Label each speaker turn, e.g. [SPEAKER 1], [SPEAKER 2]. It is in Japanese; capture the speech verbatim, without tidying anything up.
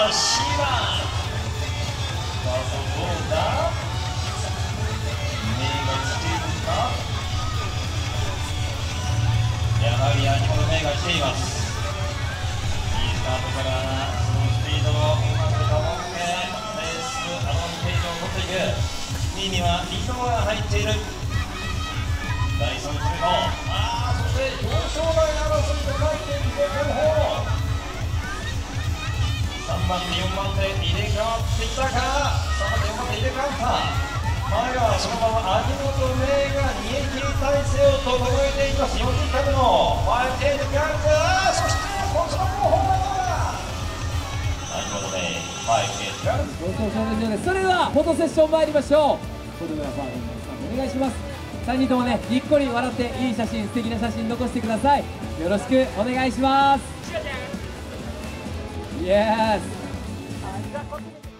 [SPEAKER 1] はシーバー。さあどうだ、目が来ているか。やはり秋元芽が来ています。いいスタートからそのスピードをうまく保ってレースアドバンテージを取っていく。にいには伊藤が入っている。第さん組のあー、そして表彰台争いと書いていて後方さんばん手よんばん手入れ替わってきたか。さんばん手よんばん手入れ替わった。前はそのまま秋元芽が逃げ切り体勢を整えています。よんじゅっかいのファイブエイトガールズ。そしてこちらもホームランだ。秋元芽ファイブエイトガールズ。
[SPEAKER 2] ご視聴少年場です。それではフォトセッション参りましょう。フォトグラファーの皆さんお願いします。さんにんともね、にっこり笑っていい写真、素敵な写真残してください。よろしくお願いします。イエス。